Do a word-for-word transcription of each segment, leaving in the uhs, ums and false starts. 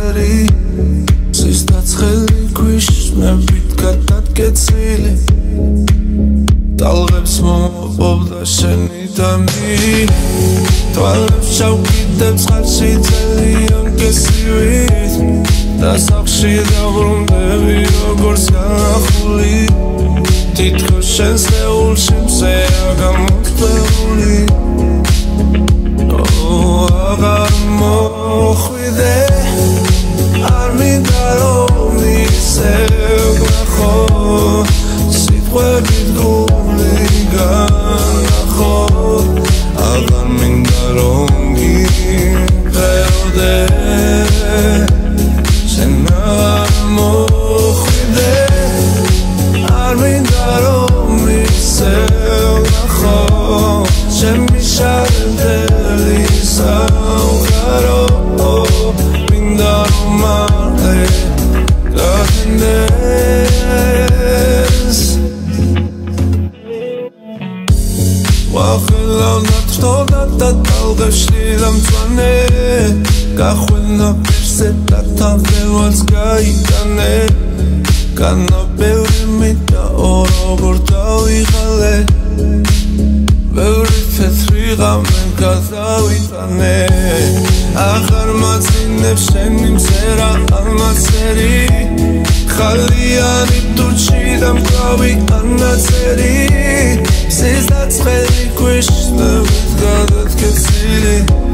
წერი ზის დაცხელი ქვიშმებით გადადგეცილი ტალღებს მომოპოვდა შენი დამი თვალებს ჩავკიდებ წყალში ძალიან გესივით და სახში დაბრუნდები როგორც განახული თითქოს შენს სეულში მზეა გამოთვლეული აღარ მოხვიდე არ მინდა რომ ისე ვნახო სიტყვებით გული განახო აღარ მინდა რომ გიყევდე შენ აღარ მოხვიდე არ მინდა რომ ისე ვნახო ჩემი შარდელი საუღარო მინდა რომ მალე გახინდეს ვახელავ ნათრთოდა და ტალღებში დამწვანე გახვენა პირზე და თავდელვაც გაიტანე განაბევრი მიტა ორ როგორ დავიღალე ბევრი თეთრი ღამე გადავიტანე აღარ მაძინებს შენი მზერა არ მაცერი ხალიანი ტუჩი და მკლავი ანაწერი ზის დაწყელი ქვიშნებით გადადგეცილი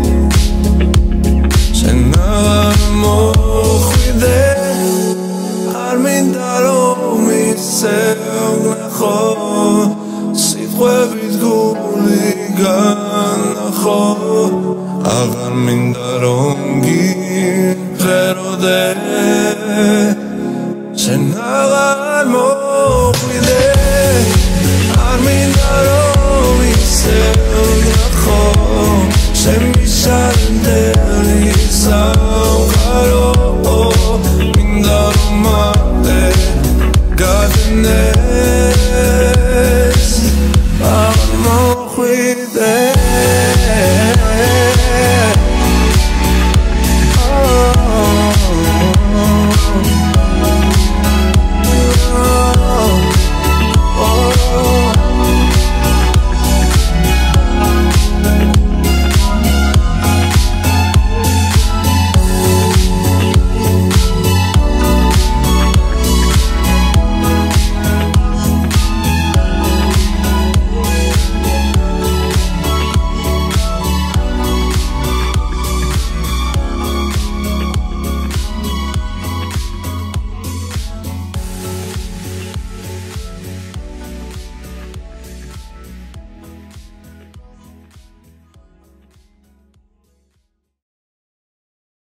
შენ აღარ მოხვიდე არ მინდა რომ ისე ვნახო სიტყვებით გული განახო აღარ მინდა რომ გიყევდე შენ აღარ მოხვიდე არ მინდა რომ ისე